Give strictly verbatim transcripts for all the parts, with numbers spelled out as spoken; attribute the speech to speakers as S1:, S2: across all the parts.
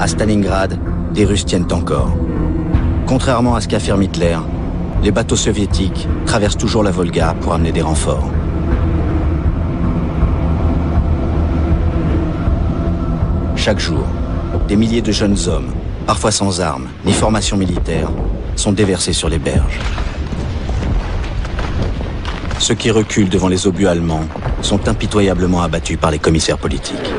S1: À Stalingrad, des Russes tiennent encore. Contrairement à ce qu'affirme Hitler, les bateaux soviétiques traversent toujours la Volga pour amener des renforts. Chaque jour, des milliers de jeunes hommes, parfois sans armes ni formation militaire, sont déversés sur les berges. Ceux qui reculent devant les obus allemands sont impitoyablement abattus par les commissaires politiques.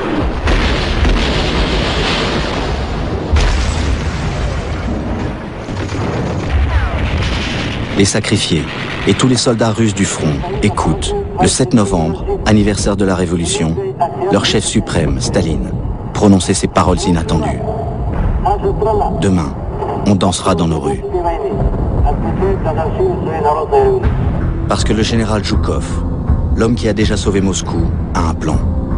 S1: Les sacrifiés et tous les soldats russes du front écoutent, le sept novembre, anniversaire de la Révolution, leur chef suprême, Staline, prononcer ces paroles inattendues. Demain, on dansera dans nos rues. Parce que le général Zhukov, l'homme qui a déjà sauvé Moscou, a un plan.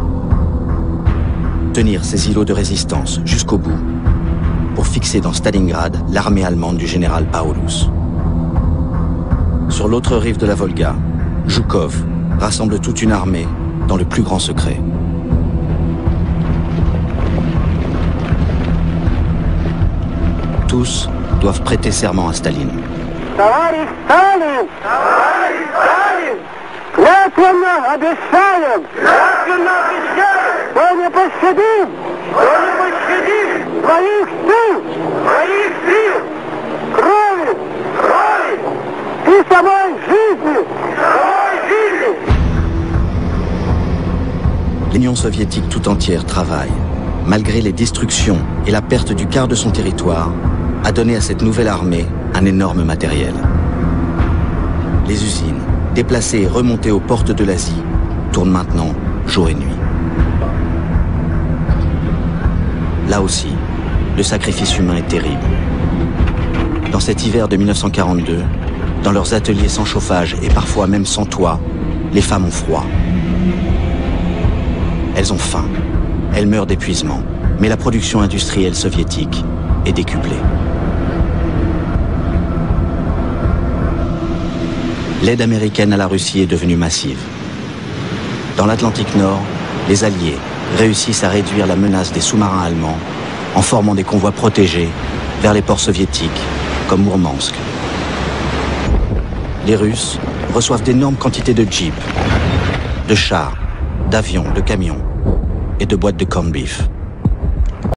S1: Tenir ces îlots de résistance jusqu'au bout pour fixer dans Stalingrad l'armée allemande du général Paulus. Sur l'autre rive de la Volga, Zhukov rassemble toute une armée dans le plus grand secret. Tous doivent prêter serment à Staline.
S2: Товарищ Сталин! Товарищ Сталин! Клятвенно обещаем! Клятвенно обещаем! Что не пощадим! Что не пощадим! Своих сил! Своих сил! Крови! Крови! И самой жизни! Самой жизни!
S1: L'Union soviétique tout entière travaille, malgré les destructions et la perte du quart de son territoire, à donner à cette nouvelle armée un énorme matériel. Les usines, déplacées et remontées aux portes de l'Asie, tournent maintenant jour et nuit. Là aussi, le sacrifice humain est terrible. Dans cet hiver de mille neuf cent quarante-deux, dans leurs ateliers sans chauffage et parfois même sans toit, les femmes ont froid. Elles ont faim, elles meurent d'épuisement, mais la production industrielle soviétique est décuplée. L'aide américaine à la Russie est devenue massive. Dans l'Atlantique Nord, les Alliés réussissent à réduire la menace des sous-marins allemands en formant des convois protégés vers les ports soviétiques, comme Mourmansk. Les Russes reçoivent d'énormes quantités de jeeps, de chars, d'avions, de camions et de boîtes de corned beef.